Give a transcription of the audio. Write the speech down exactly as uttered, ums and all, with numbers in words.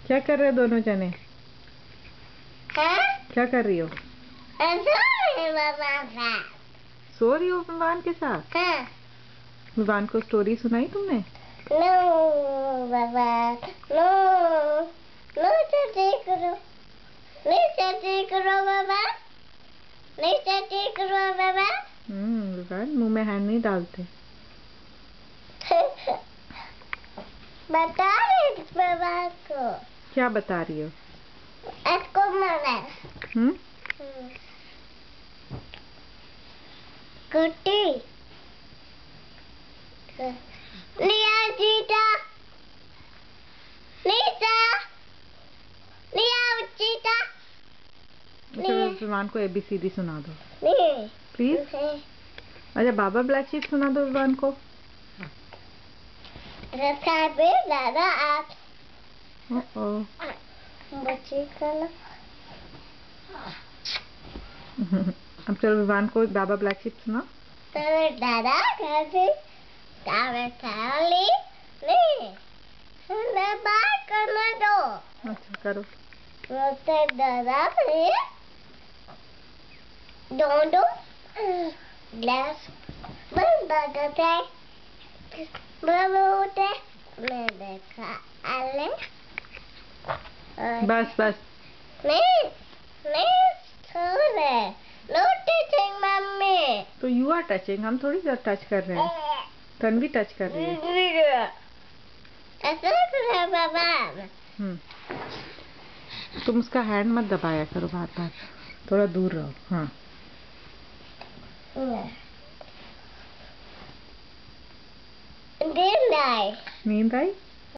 क्या कर रहे हो दोनों जने? हाँ? क्या कर रही हो? बाबा सो रही हो विवान के साथ? हाँ। विवान को स्टोरी सुनाई तुमने? नो बाबा नो नो चर्चा करो नहीं चर्चा करो बाबा नहीं चर्चा करो बाबा। हम्म विवान मुंह में हैंड नहीं डालते। बता रही बाबा को। क्या बता रही हो? आपको मारा हम्म कुट्टी लिया चीता नीचा लिया चीता। विवान को एबीसीडी सुना दो नहीं प्लीज। अच्छा बाबा ब्लैक शीप सुना दो विवान को। दादा आप बच्चे का अब चलो विवान को बाबा ब्लैक शीप सुना। तो दादा कैसे कावे खाली नहीं मैं बात करना दो। अच्छा करो। तो दादा ने दोनों ग्लास बंद करते होते मैं देखा आले बस बस नहीं नहीं छोड़े नो टचिंग मम्मी। तो यू आर टचिंग, हम थोड़ी सा टच कर रहे हैं। तन्वी टच कर रही है। ऐसा कर बाबा। हम्म तुम उसका हैंड मत दबाया करो बार बार, थोड़ा दूर रहो। हाँ नींद आई नींद आई।